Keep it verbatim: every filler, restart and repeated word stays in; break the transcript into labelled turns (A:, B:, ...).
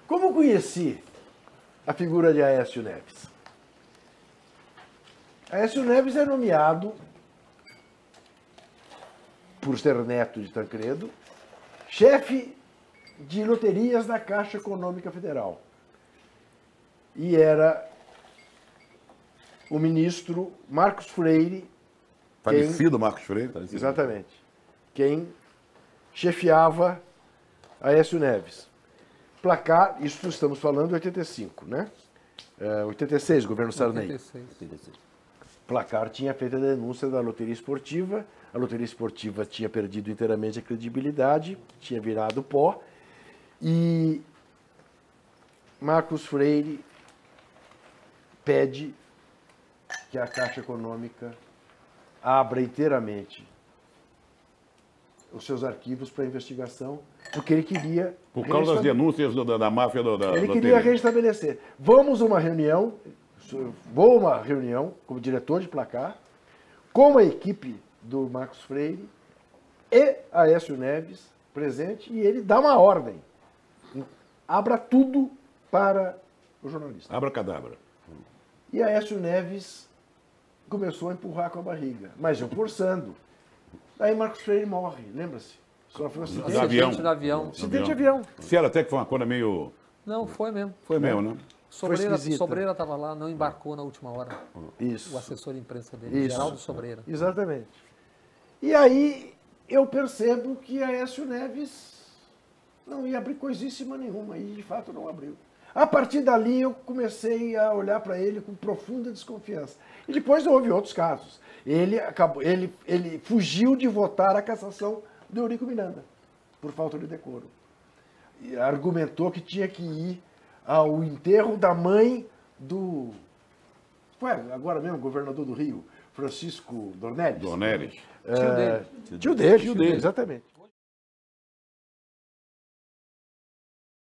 A: Como conheci a figura de Aécio Neves? Aécio Neves é nomeado, por ser neto de Tancredo, chefe de loterias da Caixa Econômica Federal. E era o ministro Marcos Freire.
B: Falecido quem, Marcos Freire.
A: Falecido. Exatamente. Quem chefiava Aécio Neves. Placar, isso estamos falando de oitenta e cinco, né? É, oitenta e seis, governo Sarney.
C: oitenta e seis. oitenta e seis.
A: Placar tinha feito a denúncia da loteria esportiva. A loteria esportiva tinha perdido inteiramente a credibilidade, tinha virado pó. E Marcos Freire pede que a Caixa Econômica abra inteiramente os seus arquivos para investigação, porque ele queria...
B: Por causa das denúncias do, da, da máfia do, da
A: Ele
B: loteria.
A: queria restabelecer. Vamos a uma reunião, vou a uma reunião como diretor de placar, com a equipe do Marcos Freire e Aécio Neves presente, e ele dá uma ordem. Abra tudo para o jornalista.
B: Abra cadabra.
A: E Aécio Neves começou a empurrar com a barriga, mas eu forçando. Daí Marcos Freire morre, lembra-se? Sofreu um acidente.
B: Do avião.
C: de avião.
A: Acidente de avião.
B: Disseram até que foi uma coisa meio...
C: Não, foi mesmo.
B: Foi mesmo, né?
C: Sobreira
A: esquisita.
C: Sobreira estava lá, não embarcou na última hora.
A: Isso.
C: O assessor de imprensa dele,
A: Isso.
C: Geraldo Sobreira.
A: Exatamente. E aí eu percebo que Aécio Neves não ia abrir coisíssima nenhuma, e de fato não abriu. A partir dali eu comecei a olhar para ele com profunda desconfiança. E depois houve outros casos. Ele, acabou, ele, ele fugiu de votar a cassação do Eurico Miranda, por falta de decoro. E argumentou que tinha que ir ao enterro da mãe do... Ué, agora mesmo, governador do Rio, Francisco Dornelles.
B: Dornelles.
A: É,
C: Tio dele.
A: Tio dele, tio dele, exatamente.